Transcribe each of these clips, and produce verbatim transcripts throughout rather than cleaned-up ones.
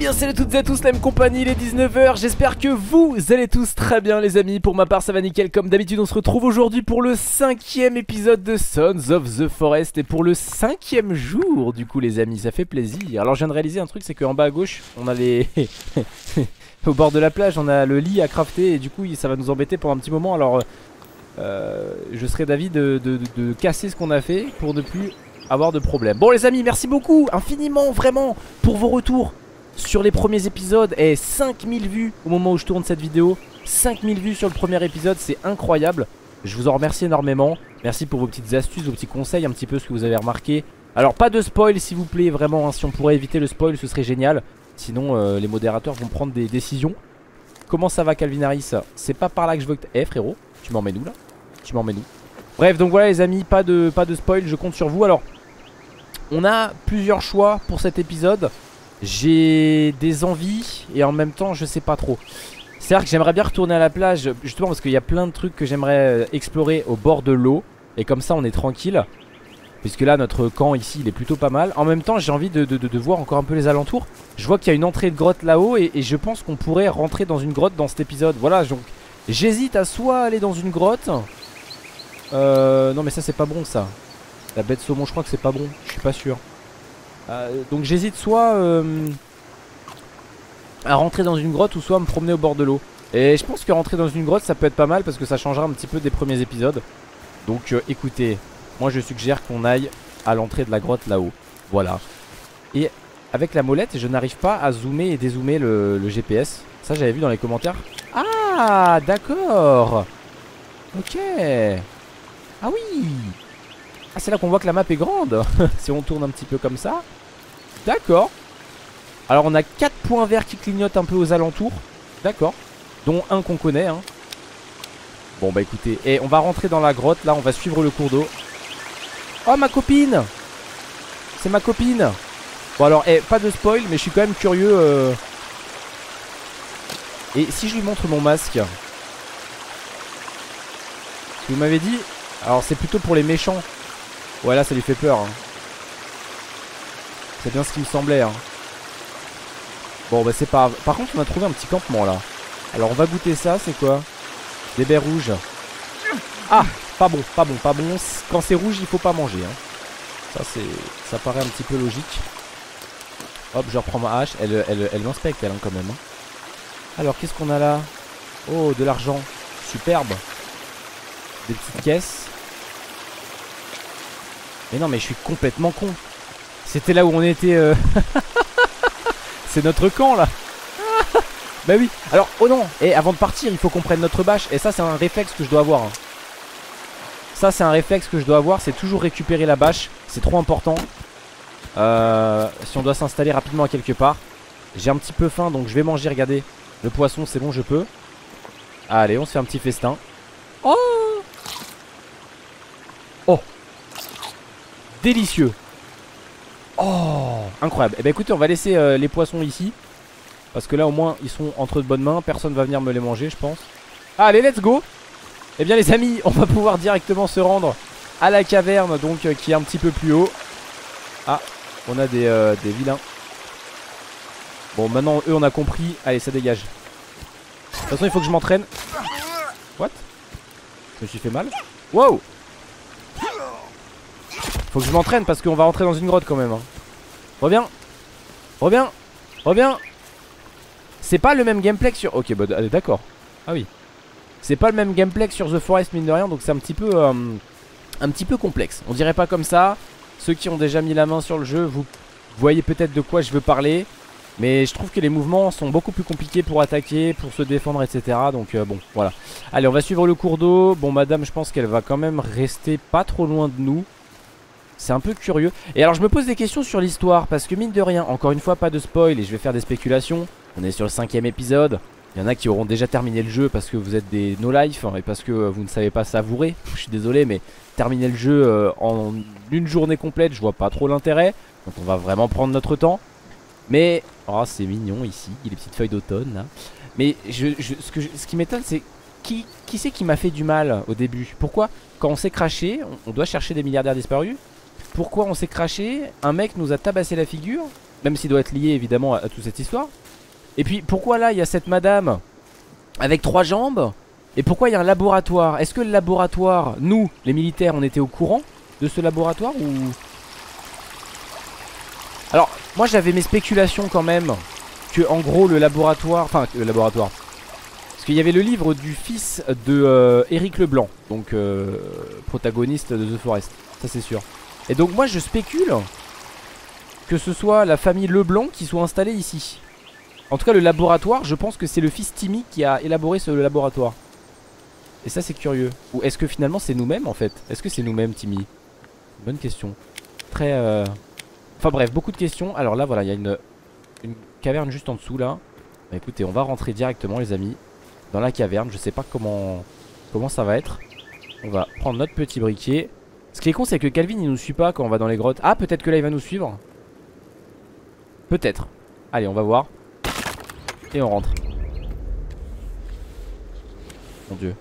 bien salut à toutes et à tous, la même compagnie, il est dix-neuf heures, j'espère que vous allez tous très bien les amis. Pour ma part ça va nickel, comme d'habitude on se retrouve aujourd'hui pour le cinquième épisode de Sons of the Forest. Et pour le cinquième jour du coup les amis, ça fait plaisir. Alors je viens de réaliser un truc, c'est qu'en bas à gauche on a les... au bord de la plage on a le lit à crafter et du coup ça va nous embêter pendant un petit moment. Alors euh, je serais d'avis de, de, de, de casser ce qu'on a fait pour ne plus avoir de problème. Bon les amis, merci beaucoup infiniment vraiment pour vos retours sur les premiers épisodes. Et cinq mille vues au moment où je tourne cette vidéo, cinq mille vues sur le premier épisode, c'est incroyable. Je vous en remercie énormément. Merci pour vos petites astuces, vos petits conseils, un petit peu ce que vous avez remarqué. Alors pas de spoil s'il vous plaît, vraiment hein, si on pourrait éviter le spoil ce serait génial. Sinon euh, les modérateurs vont prendre des décisions. Comment ça va Calvin Harris? C'est pas par là que je veux que... Eh frérot, tu m'emmènes où là? Tu m'emmènes où? Bref, donc voilà les amis, pas de, pas de spoil, je compte sur vous. Alors, on a plusieurs choix pour cet épisode. J'ai des envies et en même temps je sais pas trop. C'est-à-dire que j'aimerais bien retourner à la plage, justement parce qu'il y a plein de trucs que j'aimerais explorer au bord de l'eau. Et comme ça on est tranquille, puisque là notre camp ici il est plutôt pas mal. En même temps j'ai envie de, de, de, de voir encore un peu les alentours. Je vois qu'il y a une entrée de grotte là-haut et, et je pense qu'on pourrait rentrer dans une grotte dans cet épisode. Voilà, donc j'hésite à soit aller dans une grotte. Euh, non mais ça c'est pas bon ça. La baie de saumon je crois que c'est pas bon, je suis pas sûr. Euh, donc j'hésite soit euh, à rentrer dans une grotte ou soit à me promener au bord de l'eau. Et je pense que rentrer dans une grotte ça peut être pas mal parce que ça changera un petit peu des premiers épisodes. Donc euh, écoutez, moi je suggère qu'on aille à l'entrée de la grotte là-haut. Voilà. Et avec la molette je n'arrive pas à zoomer et dézoomer le, le G P S. Ça j'avais vu dans les commentaires. Ah d'accord. Ok. Ah oui. Ah c'est là qu'on voit que la map est grande. Si on tourne un petit peu comme ça. D'accord. Alors on a quatre points verts qui clignotent un peu aux alentours. D'accord. Dont un qu'on connaît hein. Bon bah écoutez, et on va rentrer dans la grotte. Là on va suivre le cours d'eau. Oh ma copine. C'est ma copine. Bon alors eh, pas de spoil mais je suis quand même curieux euh... Et si je lui montre mon masque? Vous m'avez dit. Alors c'est plutôt pour les méchants. Ouais là ça lui fait peur hein. C'est bien ce qui me semblait hein. Bon bah c'est pas grave. Par contre on a trouvé un petit campement là. Alors on va goûter ça, c'est quoi? Des baies rouges. Ah pas bon, pas bon, pas bon. Quand c'est rouge il faut pas manger hein. Ça c'est, ça paraît un petit peu logique. Hop je reprends ma hache. Elle, elle, elle m'inspecte elle hein, quand même hein. Alors qu'est-ce qu'on a là? Oh de l'argent. Superbe. Des petites caisses. Mais non mais je suis complètement con. C'était là où on était euh... C'est notre camp là. Bah oui. Alors oh non. Et avant de partir il faut qu'on prenne notre bâche. Et ça c'est un réflexe que je dois avoir hein. Ça c'est un réflexe que je dois avoir. C'est toujours récupérer la bâche. C'est trop important euh... Si on doit s'installer rapidement à quelque part. J'ai un petit peu faim donc je vais manger. Regardez. Le poisson c'est bon je peux. Allez on se fait un petit festin. Oh. Oh. Délicieux. Oh incroyable. Et bah écoutez on va laisser euh, les poissons ici. Parce que là au moins ils sont entre de bonnes mains. Personne va venir me les manger je pense. Allez let's go. Et bien les amis on va pouvoir directement se rendre à la caverne. Donc euh, qui est un petit peu plus haut. Ah on a des, euh, des vilains. Bon maintenant eux on a compris. Allez ça dégage. De toute façon il faut que je m'entraîne. What? Je me suis fait mal. Wow. Faut que je m'entraîne parce qu'on va rentrer dans une grotte quand même hein. Reviens. Reviens. Reviens. C'est pas le même gameplay que sur... Ok bah d'accord. Ah oui. C'est pas le même gameplay que sur The Forest mine de rien. Donc c'est un petit peu euh, un petit peu complexe. On dirait pas comme ça. Ceux qui ont déjà mis la main sur le jeu, vous voyez peut-être de quoi je veux parler. Mais je trouve que les mouvements sont beaucoup plus compliqués pour attaquer, pour se défendre, et cetera. Donc euh, bon, voilà. Allez, on va suivre le cours d'eau. Bon, madame, je pense qu'elle va quand même rester pas trop loin de nous. C'est un peu curieux. Et alors, je me pose des questions sur l'histoire. Parce que mine de rien, encore une fois, pas de spoil. Et je vais faire des spéculations. On est sur le cinquième épisode. Il y en a qui auront déjà terminé le jeu parce que vous êtes des no-life. Et parce que vous ne savez pas savourer. Je suis désolé, mais terminer le jeu euh, en une journée complète, je vois pas trop l'intérêt. Donc on va vraiment prendre notre temps. Mais, oh c'est mignon ici, il y a les petites feuilles d'automne là. Mais je, je, ce, que je, ce qui m'étonne c'est qui, qui c'est qui m'a fait du mal au début? Pourquoi quand on s'est craché, on, on doit chercher des milliardaires disparus. Pourquoi on s'est craché? Un mec nous a tabassé la figure. Même s'il doit être lié évidemment à, à toute cette histoire. Et puis pourquoi là il y a cette madame avec trois jambes? Et pourquoi il y a un laboratoire? Est-ce que le laboratoire, nous les militaires, on était au courant de ce laboratoire ou... Alors moi j'avais mes spéculations quand même que en gros le laboratoire, enfin le laboratoire, parce qu'il y avait le livre du fils de euh, Éric Leblanc, donc euh, protagoniste de The Forest, ça c'est sûr. Et donc moi je spécule que ce soit la famille Leblanc qui soit installée ici. En tout cas le laboratoire, je pense que c'est le fils Timmy qui a élaboré ce laboratoire. Et ça c'est curieux. Ou est-ce que finalement c'est nous-mêmes en fait? Est-ce que c'est nous-mêmes Timmy? Bonne question. Très euh... Enfin bref, beaucoup de questions. Alors là voilà, il y a une, une caverne juste en dessous là. Bah écoutez, on va rentrer directement les amis dans la caverne. Je sais pas comment comment ça va être. On va prendre notre petit briquet. Ce qui est con c'est que Calvin il nous suit pas quand on va dans les grottes. Ah peut-être que là il va nous suivre. Peut-être. Allez on va voir. Et on rentre. Mon dieu.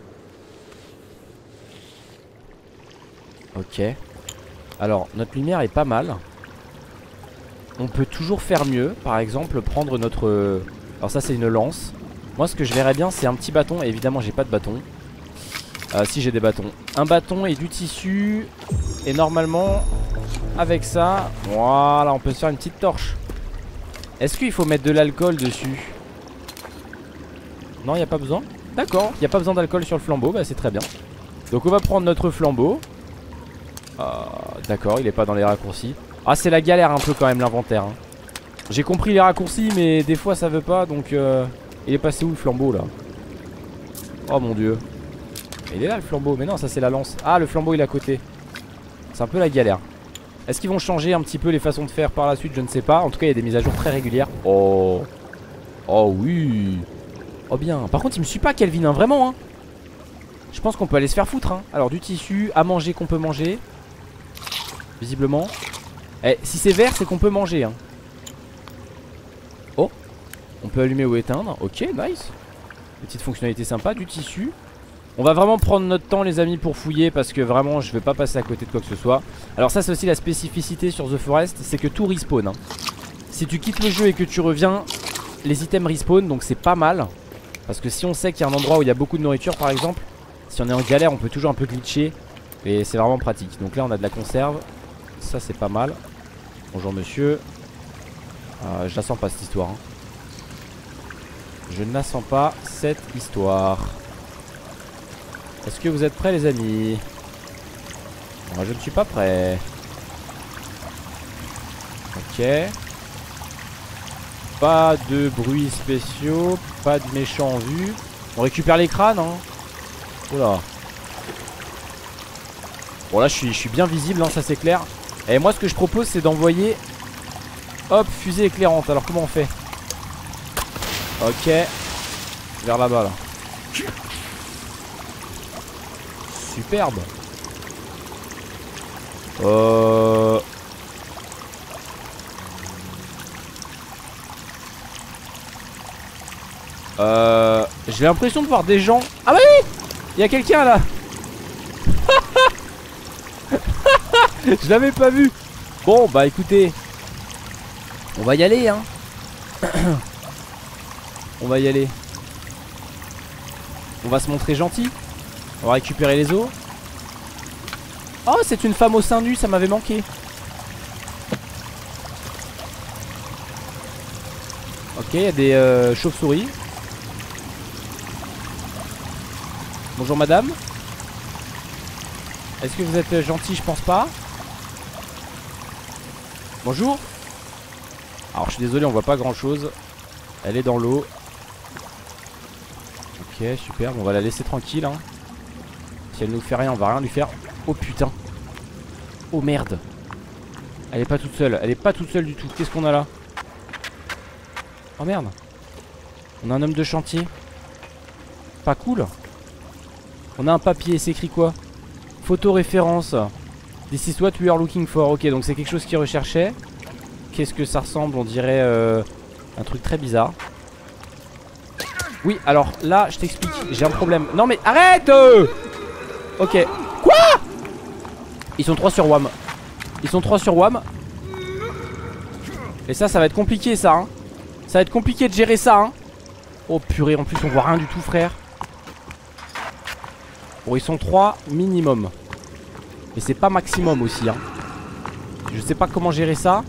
Ok. Alors notre lumière est pas mal. On peut toujours faire mieux. Par exemple prendre notre... Alors ça c'est une lance. Moi ce que je verrais bien c'est un petit bâton. Et évidemment j'ai pas de bâton. euh, Si j'ai des bâtons. Un bâton et du tissu. Et normalement avec ça, voilà, on peut se faire une petite torche. Est-ce qu'il faut mettre de l'alcool dessus? Non, il n'y a pas besoin. D'accord, il n'y a pas besoin d'alcool sur le flambeau. Bah c'est très bien. Donc on va prendre notre flambeau. euh, D'accord, il est pas dans les raccourcis. Ah c'est la galère un peu quand même l'inventaire hein. J'ai compris les raccourcis mais des fois ça veut pas. Donc euh, il est passé où le flambeau là? Oh mon dieu. Il est là le flambeau. Mais non ça c'est la lance. Ah le flambeau il est à côté. C'est un peu la galère. Est-ce qu'ils vont changer un petit peu les façons de faire par la suite? Je ne sais pas. En tout cas il y a des mises à jour très régulières. Oh. Oh oui. Oh bien. Par contre il me suit pas Calvin hein, vraiment hein. Je pense qu'on peut aller se faire foutre hein. Alors du tissu, à manger qu'on peut manger. Visiblement. Eh, si c'est vert, c'est qu'on peut manger hein. Oh. On peut allumer ou éteindre. Ok, nice. Petite fonctionnalité sympa, du tissu. On va vraiment prendre notre temps les amis pour fouiller. Parce que vraiment je vais pas passer à côté de quoi que ce soit. Alors ça c'est aussi la spécificité sur The Forest. C'est que tout respawn hein. Si tu quittes le jeu et que tu reviens, les items respawn. Donc c'est pas mal. Parce que si on sait qu'il y a un endroit où il y a beaucoup de nourriture par exemple, si on est en galère on peut toujours un peu glitcher. Et c'est vraiment pratique. Donc là on a de la conserve. Ça c'est pas mal. Bonjour monsieur. euh, Je la sens pas cette histoire hein. Je ne la sens pas cette histoire. Est-ce que vous êtes prêts les amis? Moi je ne suis pas prêt. Ok. Pas de bruits spéciaux. Pas de méchants en vue. On récupère les crânes hein. Oula. Bon là je suis, je suis bien visible hein, ça c'est clair. Et moi ce que je propose c'est d'envoyer... Hop, fusée éclairante. Alors comment on fait? Ok. Vers là-bas là. Superbe. Euh... Euh... J'ai l'impression de voir des gens... Ah bah oui! Il y a quelqu'un là. Je l'avais pas vu. Bon bah écoutez, on va y aller hein. On va y aller. On va se montrer gentil. On va récupérer les os. Oh c'est une femme au sein nu, ça m'avait manqué. Ok, il y a des euh, chauves-souris. Bonjour madame. Est-ce que vous êtes gentil? Je pense pas. Bonjour. Alors je suis désolé, on voit pas grand chose. Elle est dans l'eau. Ok, super, bon, on va la laisser tranquille hein. Si elle nous fait rien, on va rien lui faire. Oh putain. Oh merde. Elle est pas toute seule, elle est pas toute seule du tout. Qu'est-ce qu'on a là? Oh merde. On a un homme de chantier. Pas cool. On a un papier, c'est écrit quoi? Photo référence. This is what we are looking for. Ok, donc c'est quelque chose qu'il recherchait. Qu'est-ce que ça ressemble? On dirait euh, un truc très bizarre. Oui, alors là, je t'explique. J'ai un problème. Non mais arrête euh Ok. Quoi? Ils sont trois sur W A M. Ils sont trois sur W A M. Et ça, ça va être compliqué ça hein. Ça va être compliqué de gérer ça hein. Oh purée, en plus on voit rien du tout frère. Bon, ils sont trois minimum. Mais c'est pas maximum aussi hein. Je sais pas comment gérer ça.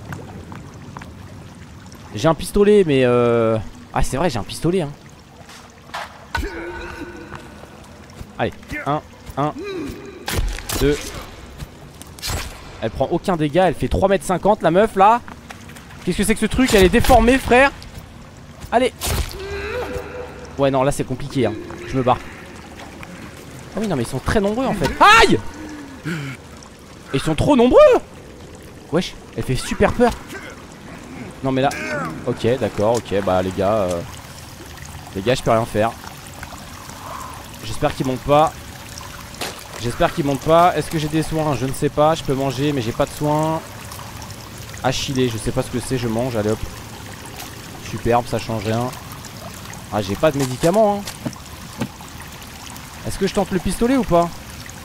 J'ai un pistolet mais euh... Ah c'est vrai, j'ai un pistolet hein. Allez, un, un, deux. Elle prend aucun dégât, elle fait trois mètres cinquante la meuf là. Qu'est-ce que c'est que ce truc? Elle est déformée frère. Allez. Ouais non là c'est compliqué hein. Je me barre. Ah oui non mais ils sont très nombreux en fait. Aïe. Ils sont trop nombreux. Wesh, elle fait super peur. Non mais là. Ok d'accord, ok bah les gars euh... Les gars je peux rien faire. J'espère qu'ils montent pas. J'espère qu'ils montent pas. Est-ce que j'ai des soins? Je ne sais pas. Je peux manger mais j'ai pas de soins. Achillé, je sais pas ce que c'est. Je mange, allez hop. Superbe, ça change rien. Ah j'ai pas de médicaments hein. Est-ce que je tente le pistolet ou pas?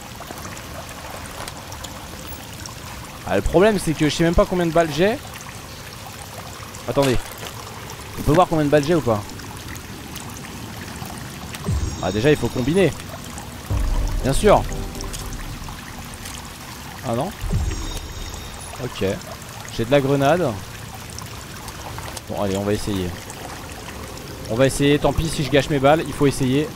Ah le problème c'est que je sais même pas combien de balles j'ai. Attendez. On peut voir combien de balles j'ai ou pas? Ah déjà il faut combiner. Bien sûr. Ah non. Ok. J'ai de la grenade. Bon allez on va essayer. On va essayer, tant pis si je gâche mes balles. Il faut essayer.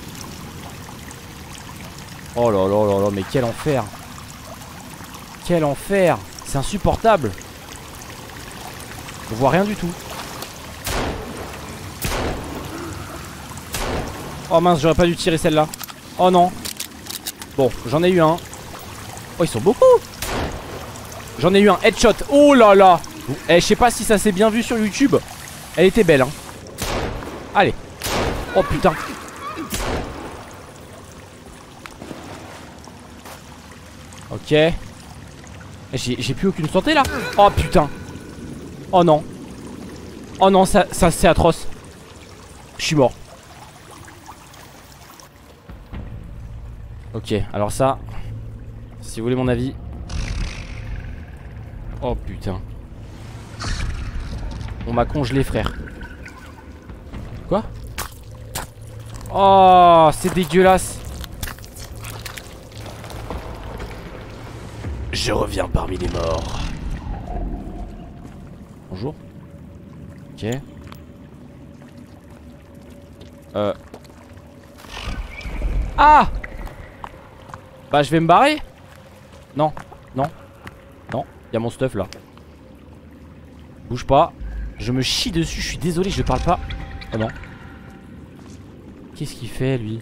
Oh là là là là, mais quel enfer. Quel enfer. C'est insupportable. On voit rien du tout. Oh mince, j'aurais pas dû tirer celle-là. Oh non. Bon, j'en ai eu un. Oh, ils sont beaucoup. J'en ai eu un headshot. Oh là là. Eh, je sais pas si ça s'est bien vu sur YouTube. Elle était belle, hein. Allez. Oh putain. Ok. J'ai plus aucune santé là. Oh putain. Oh non. Oh non, ça, ça c'est atroce. Je suis mort. Ok, alors ça, si vous voulez mon avis. Oh putain. On m'a congelé frère. Quoi? Oh c'est dégueulasse. Je reviens parmi les morts. Bonjour. Ok. Euh. Ah! Bah je vais me barrer. Non, non, non. Il y a mon stuff là. Bouge pas. Je me chie dessus, je suis désolé, je parle pas. Oh non. Qu'est-ce qu'il fait lui?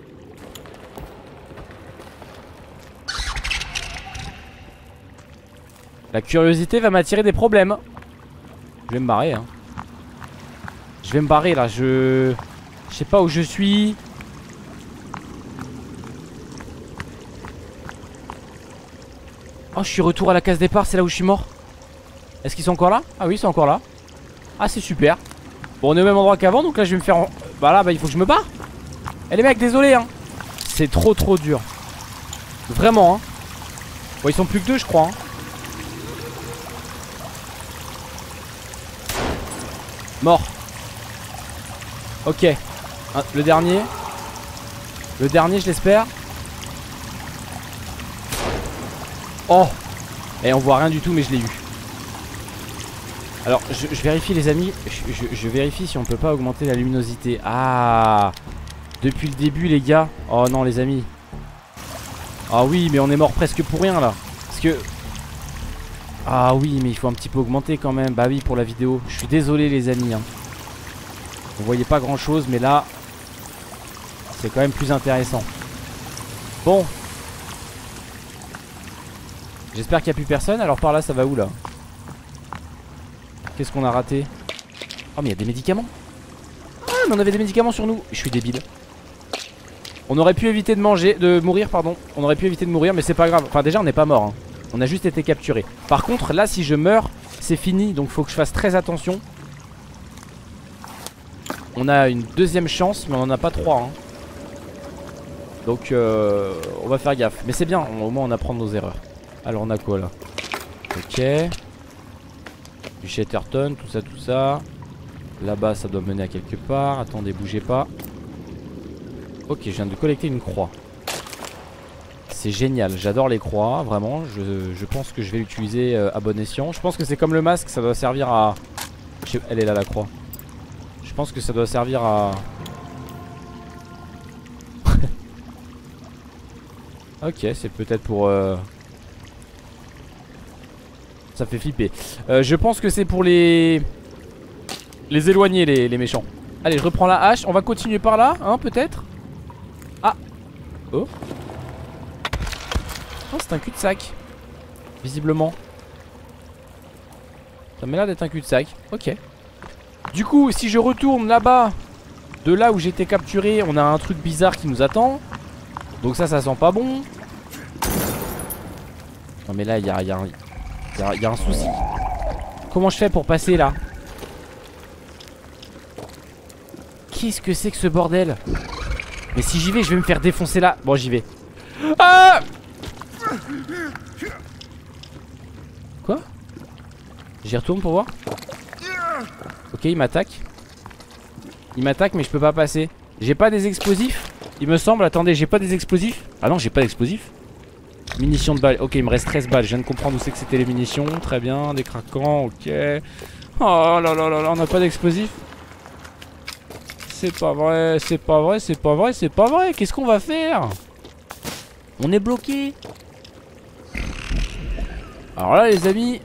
La curiosité va m'attirer des problèmes. Je vais me barrer hein. Je vais me barrer là, je... Je sais pas où je suis. Oh je suis retour à la case départ, c'est là où je suis mort. Est-ce qu'ils sont encore là? Ah oui ils sont encore là. Ah c'est super. Bon on est au même endroit qu'avant donc là je vais me faire en... Bah là bah il faut que je me barre. Eh les mecs désolé hein. C'est trop trop dur. Vraiment hein. Bon ils sont plus que deux je crois hein. Mort. Ok. Un, le dernier. Le dernier je l'espère. Oh. Et on voit rien du tout mais je l'ai eu. Alors je, je vérifie les amis. je, je, je vérifie si on peut pas augmenter la luminosité. Ah. Depuis le début les gars. Oh non les amis. Ah oui mais on est mort presque pour rien là. Parce que... Ah oui mais il faut un petit peu augmenter quand même. Bah oui pour la vidéo. Je suis désolé les amis hein. Vous voyez pas grand chose mais là c'est quand même plus intéressant. Bon. J'espère qu'il n'y a plus personne. Alors par là ça va où là? Qu'est-ce qu'on a raté? Oh mais il y a des médicaments. Ah mais on avait des médicaments sur nous. Je suis débile. On aurait pu éviter de manger, de mourir pardon. On aurait pu éviter de mourir mais c'est pas grave. Enfin déjà on n'est pas mort hein. On a juste été capturé. Par contre là si je meurs c'est fini. Donc faut que je fasse très attention. On a une deuxième chance mais on en a pas trois hein. Donc euh, on va faire gaffe. Mais c'est bien, au moins on apprend de nos erreurs. Alors on a quoi là? Ok. Du Shatterton, tout ça, tout ça. Là-bas, ça doit mener à quelque part. Attendez, bougez pas. Ok, je viens de collecter une croix. C'est génial, j'adore les croix, vraiment. Je, je pense que je vais l'utiliser euh, à bon escient. Je pense que c'est comme le masque, ça doit servir à... Je sais... Elle est là la croix. Je pense que ça doit servir à... Ok, c'est peut-être pour... Euh... Ça fait flipper. Euh, je pense que c'est pour les... Les éloigner, les, les méchants. Allez, je reprends la hache. On va continuer par là, hein, peut-être. Ah. Oh. Oh, c'est un cul-de-sac. Visiblement. Ça m'a l'air d'être un cul-de-sac. Ok. Du coup, si je retourne là-bas, de là où j'étais capturé, on a un truc bizarre qui nous attend. Donc ça, ça sent pas bon. Non mais là, il y a, y, a y, a, y a un souci. Comment je fais pour passer là? Qu'est-ce que c'est que ce bordel? Mais si j'y vais, je vais me faire défoncer là. Bon, j'y vais. Ah! Quoi? J'y retourne pour voir. Ok, il m'attaque. Il m'attaque, mais je peux pas passer. J'ai pas des explosifs, il me semble. Attendez, j'ai pas des explosifs. Ah non, j'ai pas d'explosifs. Munitions de balles. Ok, il me reste treize balles. Je viens de comprendre où c'est que c'était les munitions. Très bien, des craquants. Ok. Oh là là là là, on a pas d'explosifs. C'est pas vrai, c'est pas vrai, c'est pas vrai, c'est pas vrai. Qu'est-ce qu'on va faire? On est bloqué. Alors là, les amis,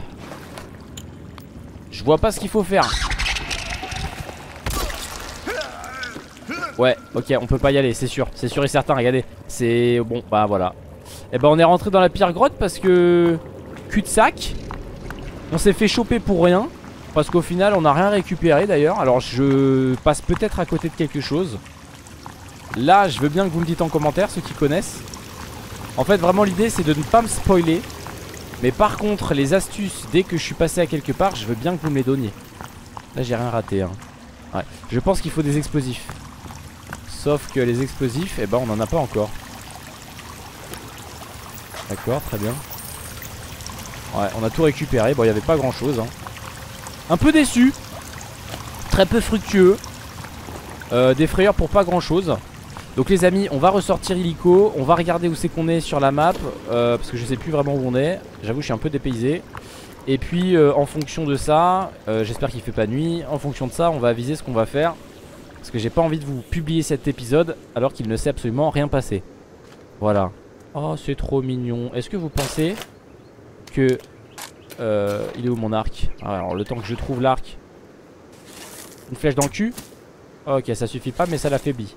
je vois pas ce qu'il faut faire. Ouais, ok, on peut pas y aller, c'est sûr. C'est sûr et certain, regardez. C'est bon, bah voilà. Et bah on est rentré dans la pire grotte parce que... Cul-de-sac. On s'est fait choper pour rien. Parce qu'au final on n'a rien récupéré d'ailleurs. Alors je passe peut-être à côté de quelque chose. Là je veux bien que vous me dites en commentaire, ceux qui connaissent. En fait vraiment l'idée c'est de ne pas me spoiler. Mais par contre les astuces, dès que je suis passé à quelque part, je veux bien que vous me les donniez. Là j'ai rien raté hein. Ouais. Je pense qu'il faut des explosifs. Sauf que les explosifs, eh ben on en a pas encore. D'accord, très bien. Ouais, on a tout récupéré. Bon, il n'y avait pas grand chose hein. Un peu déçu. Très peu fructueux. euh, Des frayeurs pour pas grand chose. Donc les amis, on va ressortir illico. On va regarder où c'est qu'on est sur la map, euh, parce que je sais plus vraiment où on est. J'avoue je suis un peu dépaysé. Et puis euh, en fonction de ça, euh, j'espère qu'il fait pas nuit. En fonction de ça, on va aviser ce qu'on va faire. Parce que j'ai pas envie de vous publier cet épisode alors qu'il ne s'est absolument rien passé. Voilà. Oh c'est trop mignon. Est-ce que vous pensez que... Euh, il est où mon arc? Alors le temps que je trouve l'arc. Une flèche dans le cul. Ok, ça suffit pas mais ça l'affaiblit.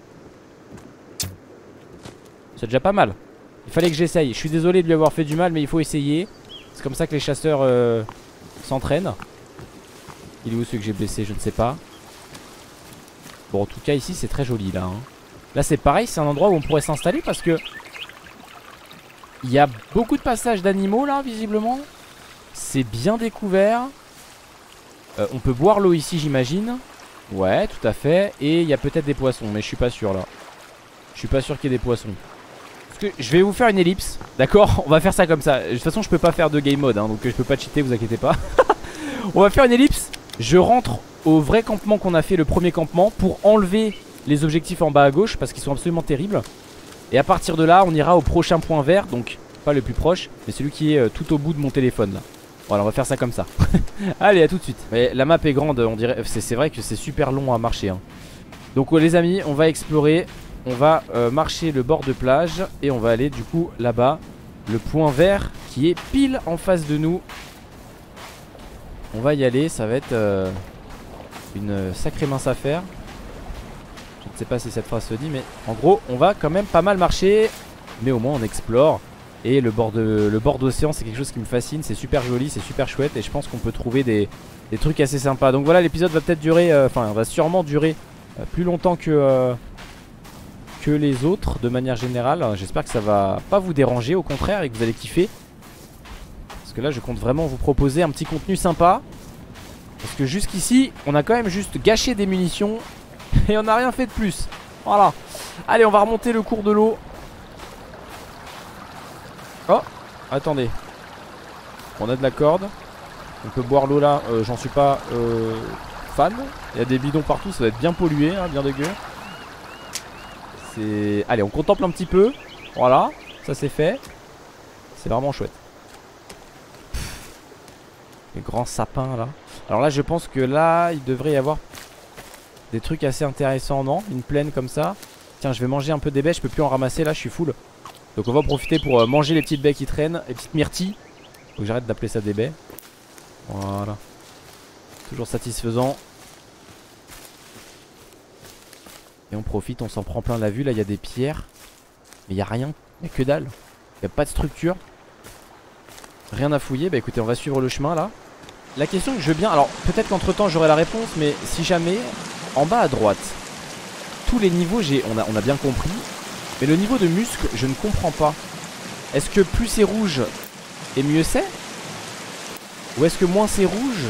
C'est déjà pas mal. Il fallait que j'essaye. Je suis désolé de lui avoir fait du mal mais il faut essayer. C'est comme ça que les chasseurs euh, s'entraînent. Il est où celui que j'ai blessé? Je ne sais pas. Bon en tout cas ici c'est très joli là hein. Là c'est pareil, c'est un endroit où on pourrait s'installer parce que il y a beaucoup de passages d'animaux là visiblement. C'est bien découvert. euh, On peut boire l'eau ici j'imagine. Ouais tout à fait. Et il y a peut-être des poissons mais je suis pas sûr là. Je suis pas sûr qu'il y ait des poissons. Parce que je vais vous faire une ellipse. D'accord, on va faire ça comme ça. De toute façon je peux pas faire de game mode hein, donc je peux pas cheater, vous inquiétez pas. On va faire une ellipse. Je rentre au vrai campement qu'on a fait, le premier campement, pour enlever les objectifs en bas à gauche parce qu'ils sont absolument terribles. Et à partir de là on ira au prochain point vert. Donc pas le plus proche mais celui qui est euh, tout au bout de mon téléphone là. Voilà, on va faire ça comme ça. Allez, à tout de suite. Mais la map est grande, on dirait. C'est vrai que c'est super long à marcher hein. Donc oh, les amis, on va explorer. On va euh, marcher le bord de plage. Et on va aller du coup là-bas. Le point vert qui est pile en face de nous. On va y aller, ça va être euh, une sacrée mince affaire. Je ne sais pas si cette phrase se dit mais en gros on va quand même pas mal marcher. Mais au moins on explore. Et le bord de le bord d'océan c'est quelque chose qui me fascine. C'est super joli, c'est super chouette. Et je pense qu'on peut trouver des, des trucs assez sympas. Donc voilà, l'épisode va peut-être durer, enfin euh, va sûrement durer euh, plus longtemps que, euh, que les autres de manière générale. J'espère que ça va pas vous déranger, au contraire, et que vous allez kiffer. Parce que là je compte vraiment vous proposer un petit contenu sympa. Parce que jusqu'ici on a quand même juste gâché des munitions. Et on n'a rien fait de plus. Voilà. Allez, on va remonter le cours de l'eau. Oh, attendez. On a de la corde. On peut boire l'eau là, euh, j'en suis pas euh, fan. Il y a des bidons partout, ça va être bien pollué, hein, bien dégueu. C'est... Allez, on contemple un petit peu. Voilà, ça c'est fait. C'est vraiment chouette. Les grands sapins là. Alors là je pense que là il devrait y avoir des trucs assez intéressants, non? Une plaine comme ça. Tiens, je vais manger un peu des baies, je peux plus en ramasser là, je suis full. Donc on va profiter pour euh, manger les petites baies qui traînent, les petites myrtilles. Faut que j'arrête d'appeler ça des baies. Voilà. Toujours satisfaisant. Et on profite, on s'en prend plein la vue. Là il y a des pierres. Mais il n'y a rien, il n'y a que dalle. Il n'y a pas de structure. Rien à fouiller. Bah écoutez, on va suivre le chemin là. La question que je veux bien, alors peut-être qu'entre temps j'aurai la réponse, mais si jamais, en bas à droite, tous les niveaux, j'ai, on, a, on a bien compris. Mais le niveau de muscle, je ne comprends pas. Est-ce que plus c'est rouge et mieux c'est? Ou est-ce que moins c'est rouge?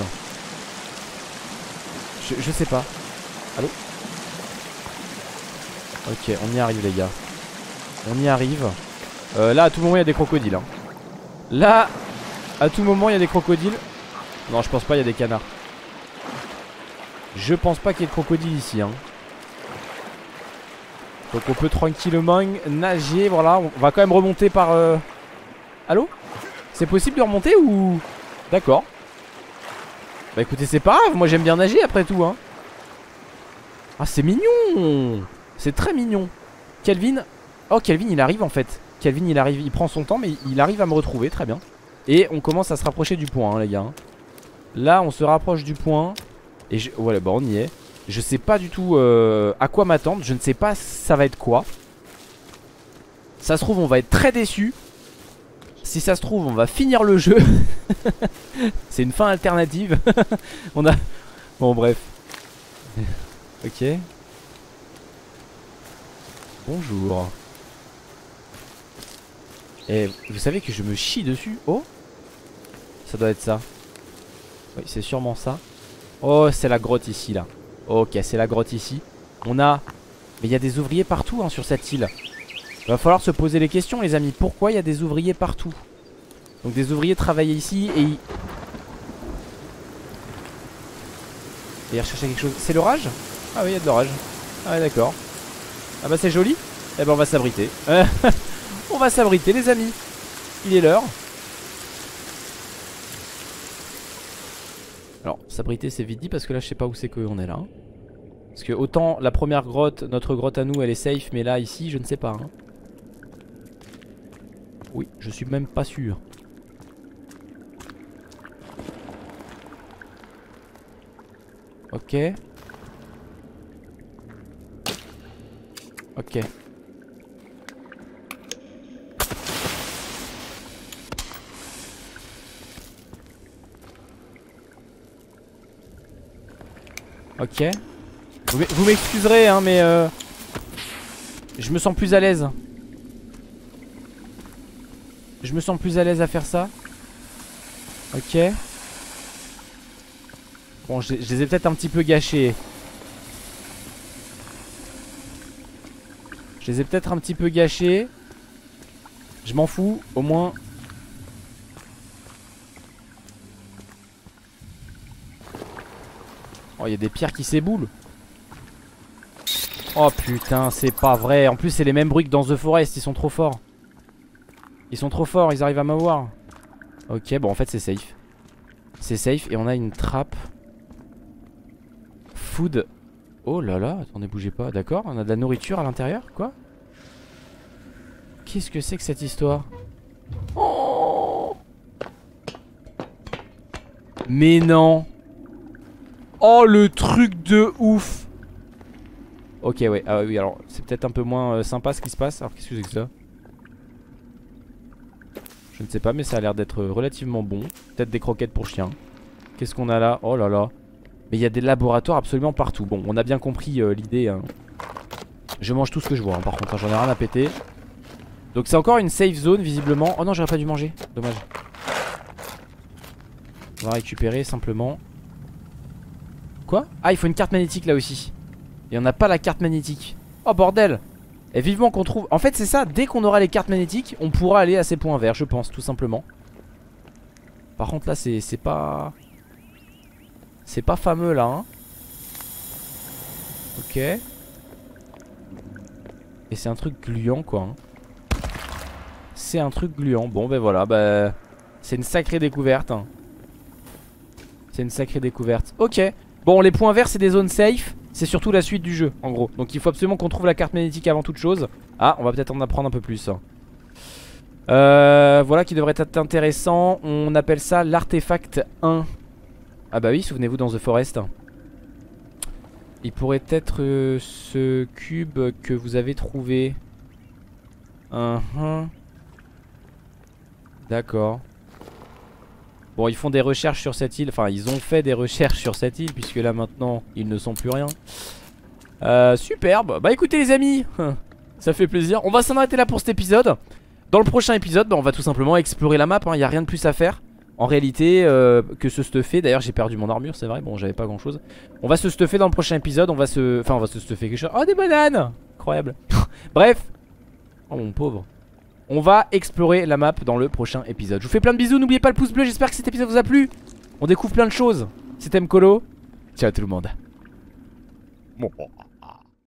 je, je sais pas. Allô? Ok, on y arrive les gars. On y arrive. euh, Là à tout moment il y a des crocodiles, hein. Là à tout moment il y a des crocodiles. Non je pense pas, il y a des canards. Je pense pas qu'il y ait de crocodiles ici, hein. Donc on peut tranquillement nager. Voilà, on va quand même remonter par euh... Allô? C'est possible de remonter ou... D'accord. Bah écoutez, c'est pas grave, moi j'aime bien nager après tout, hein. Ah c'est mignon. C'est très mignon. Kelvin. Oh Kelvin il arrive en fait. Kelvin il arrive, il prend son temps mais il arrive à me retrouver, très bien. Et on commence à se rapprocher du point, hein, les gars. Là on se rapproche du point. Et je... voilà, bon on y est. Je sais pas du tout euh, à quoi m'attendre. Je ne sais pas ça va être quoi. Ça se trouve on va être très déçus. Si ça se trouve on va finir le jeu. C'est une fin alternative. On a... Bon bref. Ok. Bonjour. Et vous savez que je me chie dessus. Oh, ça doit être ça. Oui c'est sûrement ça. Oh c'est la grotte ici là. Ok c'est la grotte ici. On a... Mais il y a des ouvriers partout, hein, sur cette île. Il va falloir se poser les questions les amis. Pourquoi il y a des ouvriers partout? Donc des ouvriers travaillaient ici et ils... Et ils recherchaient quelque chose. C'est l'orage? Ah oui il y a de l'orage. Ah ouais d'accord. Ah bah c'est joli. Eh ben on va s'abriter. On va s'abriter les amis. Il est l'heure. Alors s'abriter c'est vite dit parce que là je sais pas où c'est qu'on est là, hein. Parce que autant la première grotte, notre grotte à nous elle est safe, mais là ici je ne sais pas, hein. Oui je suis même pas sûr. Ok. Ok. Ok. Vous m'excuserez hein mais euh, je me sens plus à l'aise. Je me sens plus à l'aise à faire ça. Ok. Bon je, je les ai peut-être un petit peu gâchés. Je les ai peut-être un petit peu gâchés. Je m'en fous, au moins. Oh, il y a des pierres qui s'éboulent. Oh putain, c'est pas vrai. En plus, c'est les mêmes bruits que dans The Forest. Ils sont trop forts. Ils sont trop forts, ils arrivent à m'avoir. Ok, bon, en fait, c'est safe. C'est safe. Et on a une trappe. Food. Oh là là, attendez, bougez pas. D'accord, on a de la nourriture à l'intérieur. Quoi? Qu'est-ce que c'est que cette histoire? Oh! Mais non. Oh le truc de ouf. Ok ouais, ah oui alors c'est peut-être un peu moins euh, sympa ce qui se passe. Alors qu'est-ce que c'est que ça? Je ne sais pas mais ça a l'air d'être relativement bon. Peut-être des croquettes pour chiens. Qu'est-ce qu'on a là? Oh là là. Mais il y a des laboratoires absolument partout. Bon on a bien compris euh, l'idée, hein. Je mange tout ce que je vois, hein, par contre hein, j'en ai rien à péter. Donc c'est encore une safe zone visiblement. Oh non j'aurais pas dû manger, dommage. On va récupérer simplement. Quoi? Ah il faut une carte magnétique là aussi. Et on n'a pas la carte magnétique. Oh bordel. Et vivement qu'on trouve. En fait c'est ça, dès qu'on aura les cartes magnétiques on pourra aller à ces points verts je pense tout simplement. Par contre là c'est pas... C'est pas fameux là hein. Ok. Et c'est un truc gluant quoi hein. C'est un truc gluant. Bon ben voilà bah, c'est une sacrée découverte hein. C'est une sacrée découverte. Ok. Bon les points verts c'est des zones safe. C'est surtout la suite du jeu en gros. Donc il faut absolument qu'on trouve la carte magnétique avant toute chose. Ah on va peut-être en apprendre un peu plus hein. Euh, voilà qui devrait être intéressant. On appelle ça l'artefact un. Ah bah oui, souvenez-vous dans The Forest. Il pourrait être euh, ce cube que vous avez trouvé. uh -huh. D'accord. Bon ils font des recherches sur cette île. Enfin ils ont fait des recherches sur cette île, puisque là maintenant ils ne sont plus rien. euh, Superbe. Bah écoutez les amis, ça fait plaisir. On va s'en arrêter là pour cet épisode. Dans le prochain épisode bah, on va tout simplement explorer la map hein. Il n'y a rien de plus à faire en réalité euh, que se stuffer. D'ailleurs j'ai perdu mon armure c'est vrai. Bon j'avais pas grand chose. On va se stuffer dans le prochain épisode. On va se... Enfin on va se stuffer quelque chose. Oh des bananes. Incroyable. Bref. Oh mon pauvre. On va explorer la map dans le prochain épisode. Je vous fais plein de bisous. N'oubliez pas le pouce bleu. J'espère que cet épisode vous a plu. On découvre plein de choses. C'était Mkolo. Ciao tout le monde. Bon.